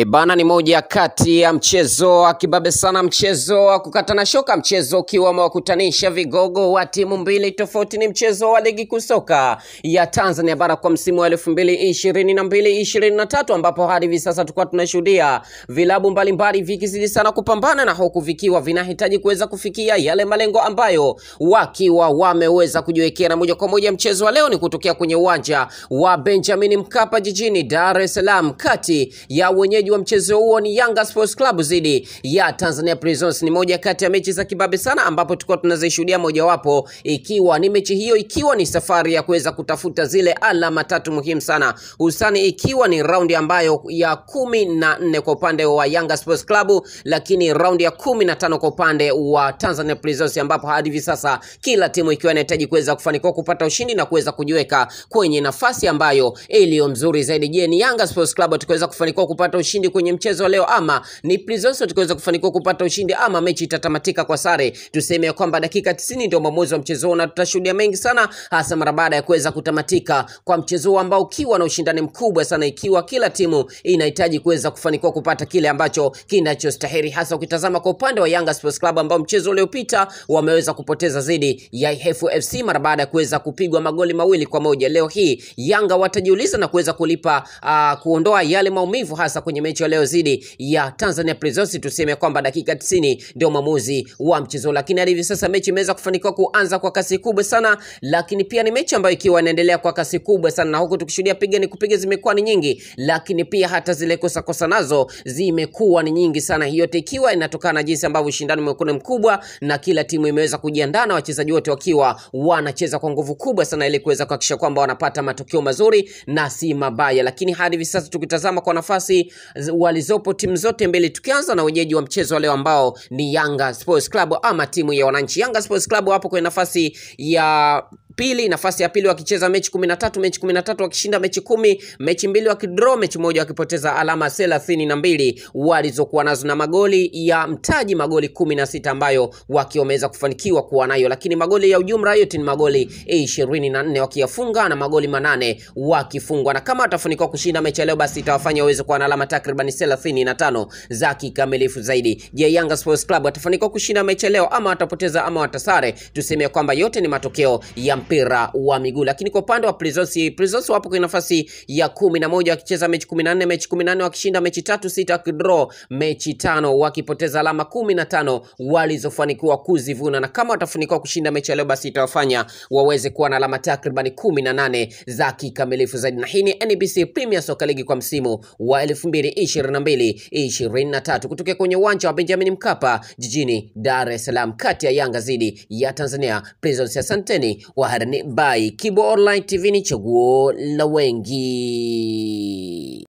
Bana, ni moja kati ya mchezo wa kibabe sana, mchezo wa kukatana shoka, mchezo ukiwa umewakutanisha vigogo wa timu mbili tofauti. Ni mchezo wa ligi kusoka ya Tanzania Bara kwa msimu wa 2022-2023, ambapo hadi hivi sasa tulikuwa tunashuhudia vilabu mbalimbali vikizidi sana kupambana, na huku vikiwa vinahitaji kuweza kufikia yale malengo ambayo wakiwa wameweza kujiwekea. Na moja kwa moja mchezo wa leo ni kutokea kwenye uwanja wa Benjamin Mkapa jijini Dar es Salaam, kati ya wenyeji wa mchezo huo ni Yanga Sports Club dhidi ya Tanzania Prisons. Ni moja kati ya mechi za kibabe sana, ambapo tulikuwa tunazishuhudia mojawapo ikiwa ni mechi hiyo, ikiwa ni safari ya kuweza kutafuta zile alama tatu muhimu sana, hususani ikiwa ni raundi ambayo ya 14 kwa upande wa Yanga Sports Club, lakini raundi ya 15 kwa upande wa Tanzania Prisons, ambapo hadi hivi sasa kila timu ikiwa inahitaji kuweza kufanikiwa kupata ushindi na kuweza kujiweka kwenye nafasi ambayo iliyo mzuri zaidi. Je, ni Yanga Sports Club tukaweza kufanikiwa kupata ushindi kwenye mchezo leo, ama ni Prisons tukaweza kufanikiwa kupata ushindi, ama mechi itatamatika kwa sare? Tuseme kwamba dakika 90 ndio maamuzi wa mchezo, na tutashuhudia mengi sana, hasa mara baada ya kuweza kutamatika kwa mchezo ambao ukiwa na ushindani mkubwa sana, ikiwa kila timu inahitaji kuweza kufanikiwa kupata kile ambacho kinachostahili, hasa ukitazama kwa upande wa Yanga Sports Club ambao mchezo uliopita wameweza kupoteza dhidi ya FC mara baada ya kuweza kupigwa magoli 2-1. Leo hii Yanga watajiuliza na kuweza kulipa kuondoa yale maumivu, hasa kwenye mechi leo dhidi ya Tanzania Prisons. Tuseme kwamba dakika 90 ndio maamuzi wa mchezo, lakini hadi hivi sasa mechi imeweza kufanikiwa kuanza kwa kasi kubwa sana, lakini pia ni mechi ambayo ikiwa inaendelea kwa kasi kubwa sana, na huku tukishuhudia piga ni kupiga zimekuwa ni nyingi, lakini pia hata zile kosa nazo zimekuwa ni nyingi sana. Hiyo yote ikiwa inatokana na jinsi ambavyo ushindani umekuwa mkubwa, na kila timu imeweza kujiandaa na wachezaji wote wakiwa wanacheza kwa nguvu kubwa sana ili kuweza kuhakikisha kwamba wanapata matokeo mazuri na si mabaya. Lakini hadi hivi sasa tukitazama kwa nafasi walizopo timu zote mbili, tukianza na wenyeji wa mchezo leo ambao ni Yanga Sports Club ama timu ya wananchi. Yanga Sports Club hapo kwenye nafasi ya pili wakicheza mechi 13 wakishinda mechi 10, mechi 2 wakidraw, mechi 1 wakipoteza, alama 32 walizokuwa nazo, na magoli ya mtaji magoli 16 ambayo wameweza kufanikiwa kuwa nayo, lakini magoli ya ujumla yote ni magoli 24 wakiyafunga na magoli 8 wakifungwa. Na kama watafanikiwa kushinda mechi leo, basi itawafanya waweze kuwa na alama takriban 35 za kikamilifu zaidi. Je, Yanga Sports Club watafanikiwa kushinda mechi leo, ama watapoteza, ama watasare? Tuseme kwamba yote ni matokeo ya mpira wa miguu. Lakini kwa upande wa Prisons wapo kwenye nafasi ya 11 wakicheza mechi 14, mechi 18 wakishinda mechi 3, 6 wakidraw mechi 5, wakipoteza alama 15 walizofanikiwa kuzivuna. Na kama watafanikiwa kushinda mechi leo, basi itawafanya waweze kuwa na alama takriban 18 za kikamilifu zaidi. Na hii ni NBC Premier Soccer League kwa msimu wa 2022-2023 kutoka kwenye uwanja wa Benjamin Mkapa jijini Dar es Salaam, kati ya Yanga dhidi ya Tanzania Prisons. Asanteni waharani by Kibo Online TV, ni chaguo la wengi.